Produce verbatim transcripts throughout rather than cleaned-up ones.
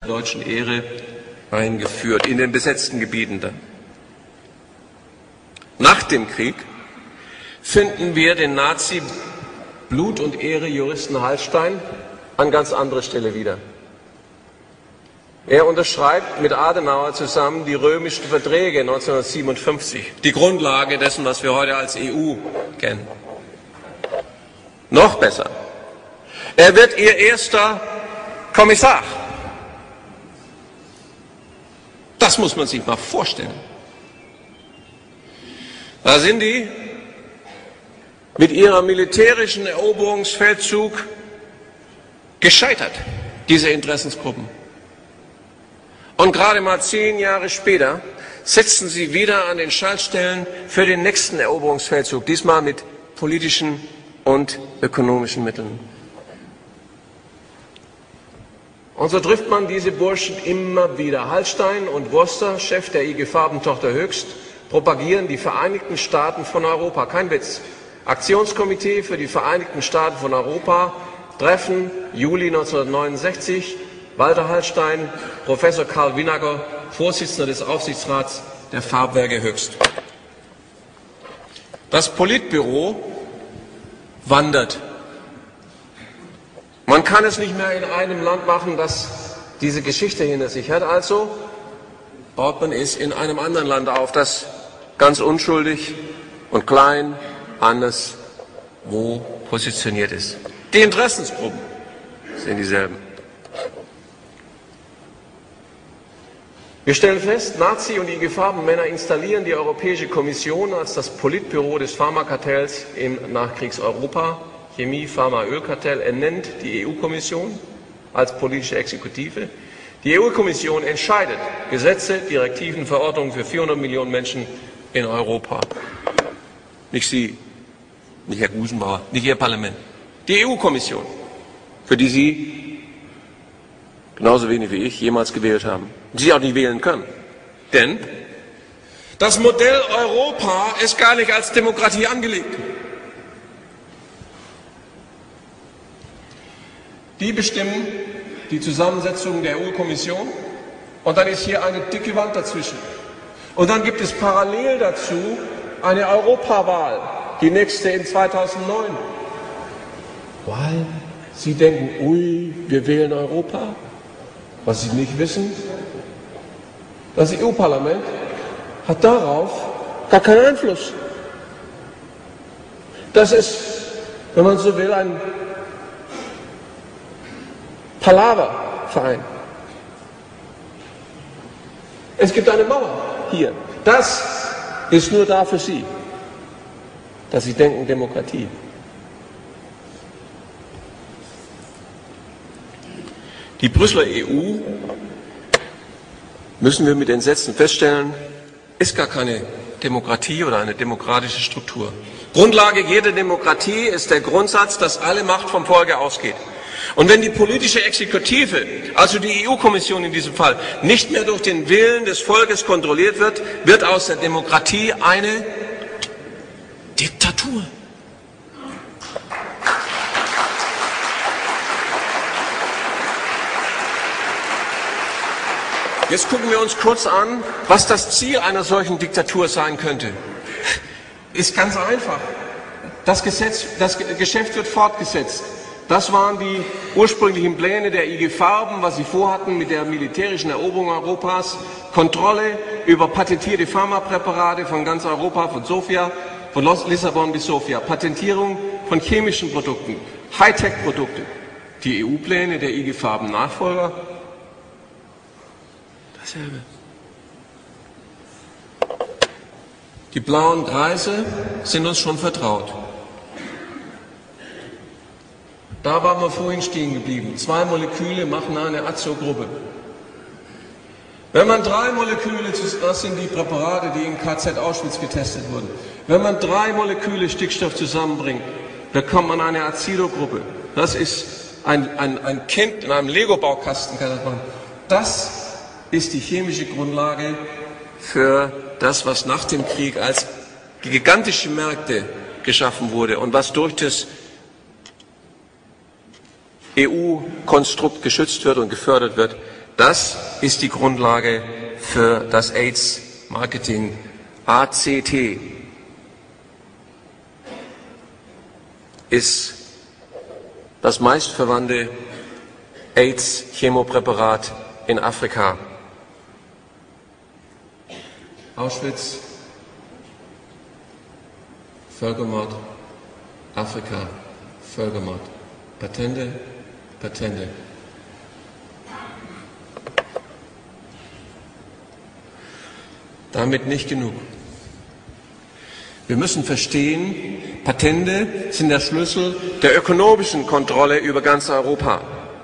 deutschen Ehre eingeführt, in den besetzten Gebieten dann. Nach dem Krieg finden wir den Nazi Blut- und Ehre-Juristen Hallstein an ganz anderer Stelle wieder. Er unterschreibt mit Adenauer zusammen die römischen Verträge neunzehnhundertsiebenundfünfzig, die Grundlage dessen, was wir heute als E U kennen. Noch besser, er wird ihr erster Kommissar. Das muss man sich mal vorstellen. Da sind die mit ihrem militärischen Eroberungsfeldzug gescheitert, diese Interessensgruppen. Und gerade mal zehn Jahre später setzen sie wieder an den Schaltstellen für den nächsten Eroberungsfeldzug, diesmal mit politischen und ökonomischen Mitteln. Und so trifft man diese Burschen immer wieder. Hallstein und Worster, Chef der I G Farben-Tochter Höchst, propagieren die Vereinigten Staaten von Europa. Kein Witz. Aktionskomitee für die Vereinigten Staaten von Europa, Treffen Juli neunzehnhundertneunundsechzig, Walter Hallstein, Professor Karl Winacker, Vorsitzender des Aufsichtsrats der Farbwerke Höchst. Das Politbüro wandert. Man kann es nicht mehr in einem Land machen, das diese Geschichte hinter sich hat, also baut man es in einem anderen Land auf, das ganz unschuldig und klein anders wo positioniert ist. Die Interessensgruppen sind dieselben. Wir stellen fest, Nazi- und I G Farben-Männer installieren die Europäische Kommission als das Politbüro des Pharmakartells im Nachkriegseuropa. Chemie-, Pharma-, Ölkartell ernennt die E U-Kommission als politische Exekutive. Die E U-Kommission entscheidet Gesetze, Direktiven, Verordnungen für vierhundert Millionen Menschen in Europa. Nicht Sie, nicht Herr Gusenbauer, nicht Ihr Parlament. Die E U-Kommission, für die Sie genauso wenig wie ich jemals gewählt haben. Sie auch nicht wählen können. Denn das Modell Europa ist gar nicht als Demokratie angelegt. Die bestimmen die Zusammensetzung der E U-Kommission und dann ist hier eine dicke Wand dazwischen. Und dann gibt es parallel dazu eine Europawahl, die nächste in zweitausendneun. Weil Sie denken, ui, wir wählen Europa. Was Sie nicht wissen, das E U-Parlament hat darauf gar keinen Einfluss. Das ist, wenn man so will, ein Palaververein. Es gibt eine Mauer hier. Das ist nur da für Sie, dass Sie denken Demokratie. Die Brüsseler E U, müssen wir mit Entsetzen feststellen, ist gar keine Demokratie oder eine demokratische Struktur. Grundlage jeder Demokratie ist der Grundsatz, dass alle Macht vom Volke ausgeht. Und wenn die politische Exekutive, also die E U-Kommission in diesem Fall, nicht mehr durch den Willen des Volkes kontrolliert wird, wird aus der Demokratie eine Diktatur. Jetzt gucken wir uns kurz an, was das Ziel einer solchen Diktatur sein könnte. Ist ganz einfach. Das, Gesetz, das Geschäft wird fortgesetzt. Das waren die ursprünglichen Pläne der I G Farben, was sie vorhatten mit der militärischen Eroberung Europas. Kontrolle über patentierte Pharmapräparate von ganz Europa, von Sofia, von Lissabon bis Sofia. Patentierung von chemischen Produkten, Hightech-Produkte. Die E U-Pläne der I G Farben Nachfolger. Dasselbe. Die blauen Kreise sind uns schon vertraut. Da waren wir vorhin stehen geblieben. Zwei Moleküle machen eine Azogruppe. Wenn man drei Moleküle, das sind die Präparate, die im K Z Auschwitz getestet wurden, wenn man drei Moleküle Stickstoff zusammenbringt, bekommt man eine Azidogruppe. Das ist ein, ein, ein Kind in einem Lego-Baukasten, kann das machen. Das ist die chemische Grundlage für das, was nach dem Krieg als gigantische Märkte geschaffen wurde und was durch das E U-Konstrukt geschützt wird und gefördert wird, Das ist die Grundlage für das AIDS-Marketing. A C T ist das meistverwandte AIDS-Chemopräparat in Afrika. Auschwitz, Völkermord, Afrika, Völkermord. Patente, Patente. Damit nicht genug. Wir müssen verstehen, Patente sind der Schlüssel der ökonomischen Kontrolle über ganz Europa.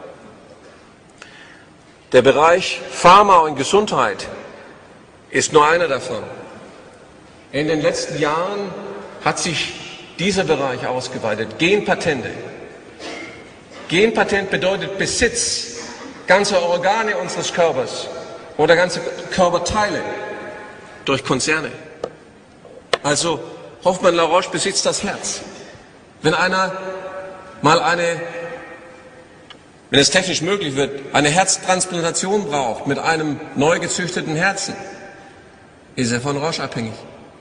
Der Bereich Pharma und Gesundheit ist nur einer davon. In den letzten Jahren hat sich dieser Bereich ausgeweitet. Genpatente. Genpatent bedeutet Besitz ganzer Organe unseres Körpers oder ganze Körperteile durch Konzerne. Also Hoffmann La Roche besitzt das Herz. Wenn einer mal eine, wenn es technisch möglich wird, eine Herztransplantation braucht mit einem neu gezüchteten Herzen, ist er von Roche abhängig.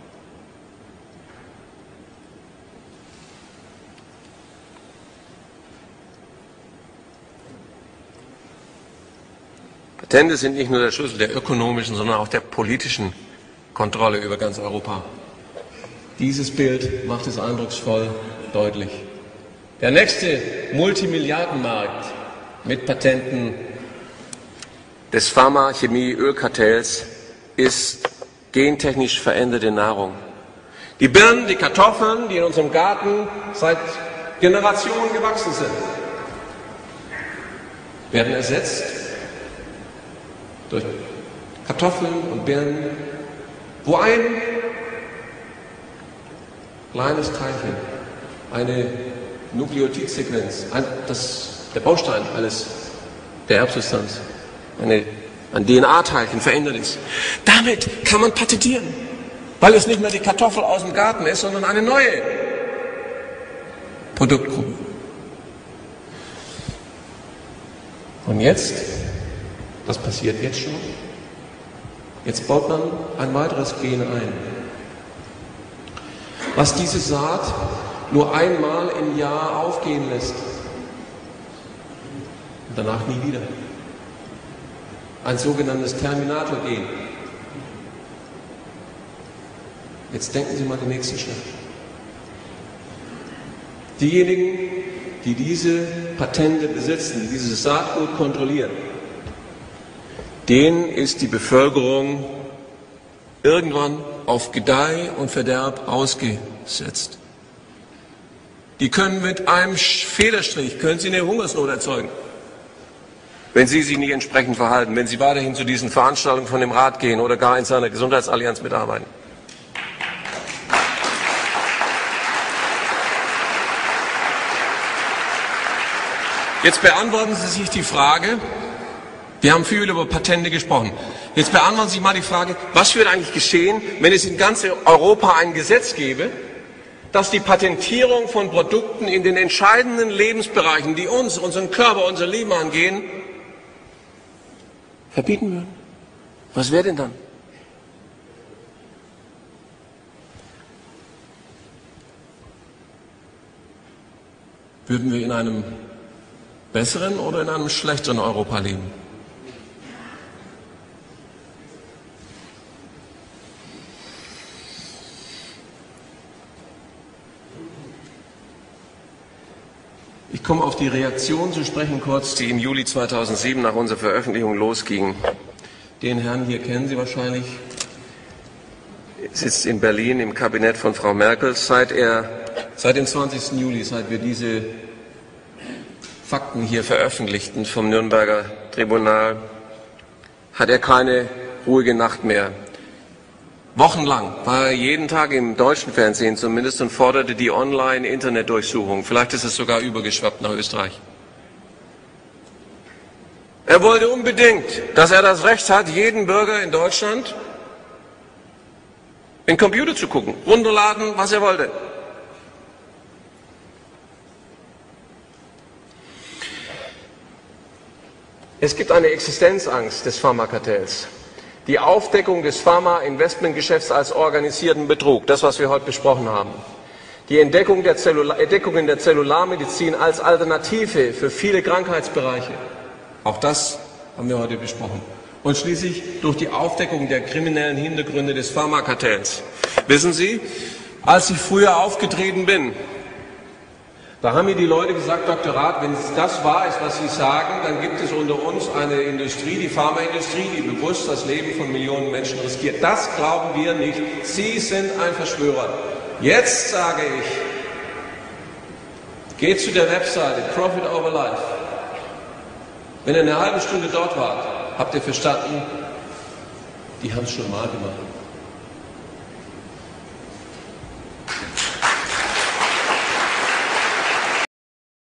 Patente sind nicht nur der Schlüssel der ökonomischen, sondern auch der politischen Kontrolle über ganz Europa. Dieses Bild macht es eindrucksvoll deutlich. Der nächste Multimilliardenmarkt mit Patenten des Pharma-Chemie-Ölkartells ist gentechnisch veränderte Nahrung. Die Birnen, die Kartoffeln, die in unserem Garten seit Generationen gewachsen sind, werden ersetzt durch Kartoffeln und Birnen, wo ein kleines Teilchen, eine Nukleotidsequenz, ein, das, der Baustein alles der Erbsubstanz, eine, ein D N A-Teilchen verändert ist. Damit kann man patentieren, weil es nicht mehr die Kartoffel aus dem Garten ist, sondern eine neue Produktgruppe. Und jetzt, das passiert jetzt schon, jetzt baut man ein weiteres Gen ein, was diese Saat nur einmal im Jahr aufgehen lässt und danach nie wieder. Ein sogenanntes Terminator-Gen. Jetzt denken Sie mal den nächsten Schritt. Diejenigen, die diese Patente besitzen, die dieses Saatgut kontrollieren, denen ist die Bevölkerung irgendwann auf Gedeih und Verderb ausgesetzt. Die können mit einem Federstrich, können sie eine Hungersnot erzeugen, wenn sie sich nicht entsprechend verhalten, wenn sie weiterhin zu diesen Veranstaltungen von dem Rat gehen oder gar in seiner Gesundheitsallianz mitarbeiten. Jetzt beantworten Sie sich die Frage, wir haben viel über Patente gesprochen. Jetzt beantworten Sie sich mal die Frage, was wird eigentlich geschehen, wenn es in ganz Europa ein Gesetz gäbe, das die Patentierung von Produkten in den entscheidenden Lebensbereichen, die uns, unseren Körper, unser Leben angehen, verbieten würden? Was wäre denn dann? Würden wir in einem besseren oder in einem schlechteren Europa leben? Ich komme auf die Reaktion zu sprechen kurz, die im Juli zweitausendsieben nach unserer Veröffentlichung losging. Den Herrn hier kennen Sie wahrscheinlich. Er sitzt in Berlin im Kabinett von Frau Merkel. Seit, er, seit dem zwanzigsten Juli, seit wir diese Fakten hier veröffentlichten vom Nürnberger Tribunal, hat er keine ruhige Nacht mehr. Wochenlang war er jeden Tag im deutschen Fernsehen zumindest und forderte die Online-Internet-Durchsuchung. Vielleicht ist es sogar übergeschwappt nach Österreich. Er wollte unbedingt, dass er das Recht hat, jeden Bürger in Deutschland in den Computer zu gucken, runterladen, was er wollte. Es gibt eine Existenzangst des Pharmakartells. Die Aufdeckung des Pharma-Investmentgeschäfts als organisierten Betrug, das, was wir heute besprochen haben. Die Entdeckung der Zellula- Entdeckung in der Zellularmedizin als Alternative für viele Krankheitsbereiche. Auch das haben wir heute besprochen. Und schließlich durch die Aufdeckung der kriminellen Hintergründe des Pharmakartells. Wissen Sie, als ich früher aufgetreten bin, da haben mir die Leute gesagt, Doktor Rath, wenn das wahr ist, was Sie sagen, dann gibt es unter uns eine Industrie, die Pharmaindustrie, die bewusst das Leben von Millionen Menschen riskiert. Das glauben wir nicht. Sie sind ein Verschwörer. Jetzt sage ich, geht zu der Webseite Profit Over Life. Wenn ihr eine halbe Stunde dort wart, habt ihr verstanden, die haben es schon mal gemacht.